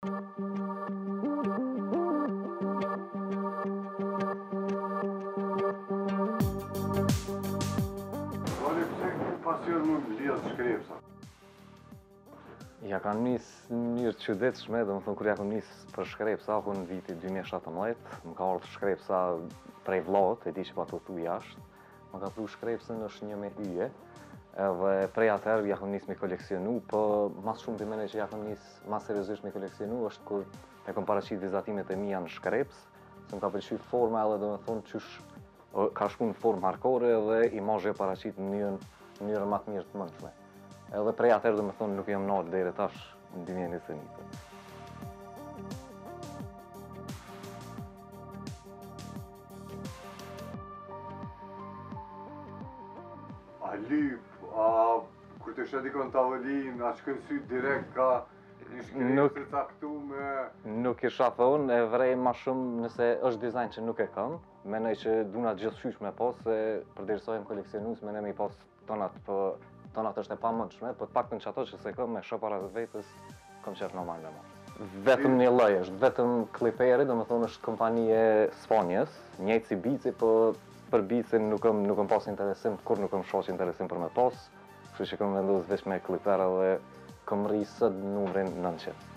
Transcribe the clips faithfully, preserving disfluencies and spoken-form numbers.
Vale, pse ke pasion më lidh shkrepsa? Ja kam nis në mënyrë të çuditshme, domethënë kur ja kam nis për shkrepsa, ku në viti dy mijë e shtatëmbëdhjetë, më ka ardhur shkrepsa prej vllohut, e di që pa të thu jashtë. Më ka pru shkrepsën është një me yje, edhe prej atëherë ja kam nis me koleksionu, po mas shumë të mene që ja kam nis mas seriozisht me koleksionu është kur e kam paraqit vizatimet e mia në shkreps, se më ka pëlqyer forma edhe domethënë qysh ka shku në formë hardcore dhe imazhi e paraqit në mënyrën në mënyrën më të mirë të mundshme. Edhe prej atëherë domethënë nuk jam nal deri tash në dy mijë e njëzet e një. A lyp, a kur të shë dikon tavolinë, a shkën sy direkt ka një shkrepsë e caktume? Nuk isha thonë, e vrej ma shumë nëse është dizajn që nuk e kam. Menoj që duna gjithçysh me pas, se përderisa jam koleksionues, menoj me i pas tonat, po tonat është e pamundshme, po të paktën që ato që se kam me shoh para vetës, kam qef normal me marrë. Vetëm një lloj është, vetëm kliperi, domethënë është kompani e Spanjës, njëjtë si bici, po për bicin nuk kam nuk kam pas interesim, kur nuk kam shoh interesim për me pas, kështu që kam vendosur veç me kliper dhe kam rri sot numrin nëntëqind.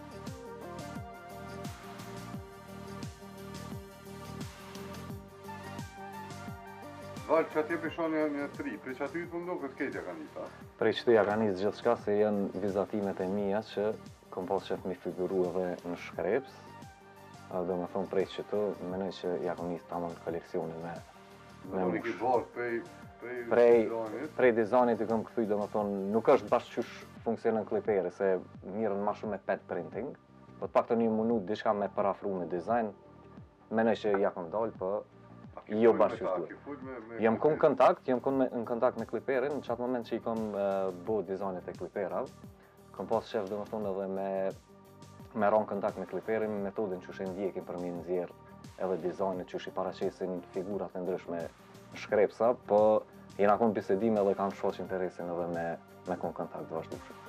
Val, që atje pishon një tri, prej që aty të më ndonë këtë ketë ja ka njëta? Prej qëtu ja ka njës gjithë shka, se janë vizatimet e mija që kom pas qef mi figuru edhe në shkreps. Do me thonë prej qëtu, menoj që ja kom njës tamon koleksionin me me mush. Në këtë prej, prej, prej dizajnit? Prej dizajnit i kom këthuj, do me thonë, nuk është bashkë qysh funksionon kliperi, se mirën ma shumë me pet printing. Po të pak të një munut diçka me parafru me dizajn, menoj që ja kom dalë, po jo bashkë qysh duhet. Jam kon kontakt, jam kon në kontakt me kliperin, në qatë moment që i kom bo dizajnet e kliperav, kom pas qef do me thonë edhe me me ron kontakt me kliperin, metodin që shenë ndjekin për mi nëzjerë edhe dizajnet që shi paraqesin figurat e ndryshme në shkrepsa, po jena kon bisedime edhe kam shoq interesin edhe me, me kon kontakt vazhdueshëm.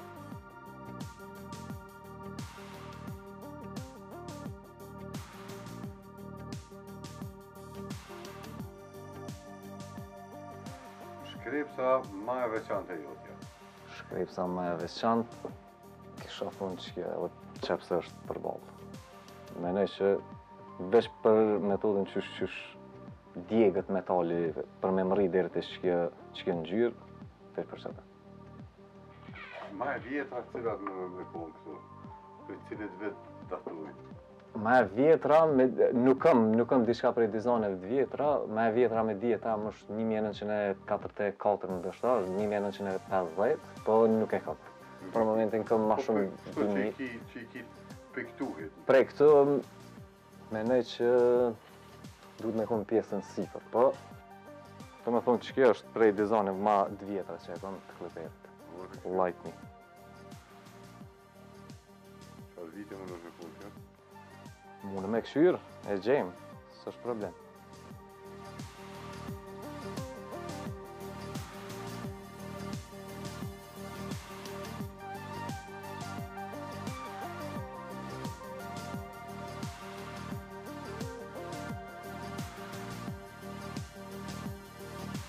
Shkrepsa ma e veçantë e jotja? Shkrepsa ma e veçantë, kisha thonë që kjo edhe qepse është përballë. Menoj që veç për metodin qysh qysh djegët metali për me mëri deri te ç'kjo ç'kjo ngjyrë, veç për çata. Ma e vjetra cilat më me konë këtu, për cilit vetë daturit? Ma e vjetra, me, nuk kam, nuk kam diçka prej dizajneve të vjetra, ma e vjetra me djeta më është një mijë e nëntëqind e katërdhjetë e katër ndoshta, një mijë e nëntëqind e pesëdhjetë, po nuk e kam. Për momentin kam ma shumë dy mijë. Po që i ki prej këtuhit? Prej këtu, menoj që duhet me konë pjesën sipër, po të me thonë që kjo është prej dizajneve ma të vjetra që e kam të kliperit. Lightning. Çfarë vite më në me punë kjo? Mune me këshyrë, e gjejmë, s'është problem.